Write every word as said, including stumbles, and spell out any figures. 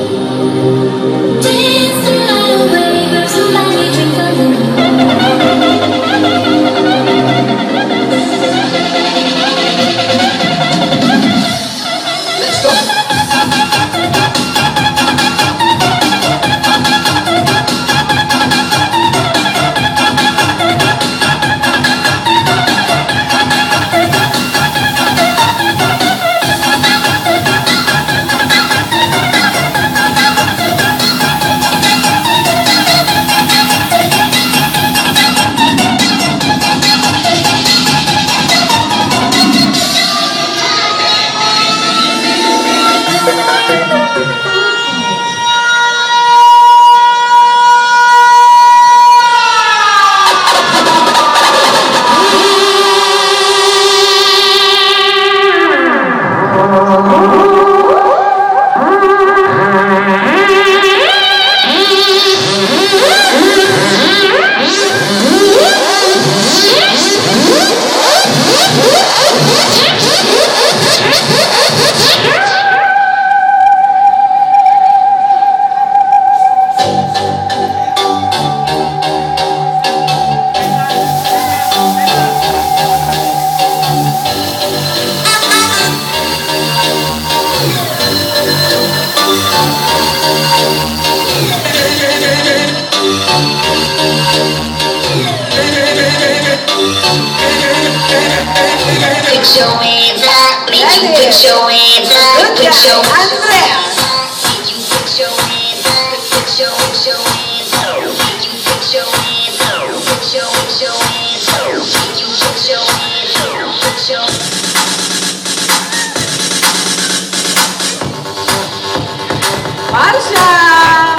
Dance the night away, grab somebody, drink a little. Let's go. Put your hands up, make you put your hands up, put your Andrea. make you put your hands up, put your put your hands up, make you put your hands up, put your put your hands up, make you put your hands up, put your Marcia.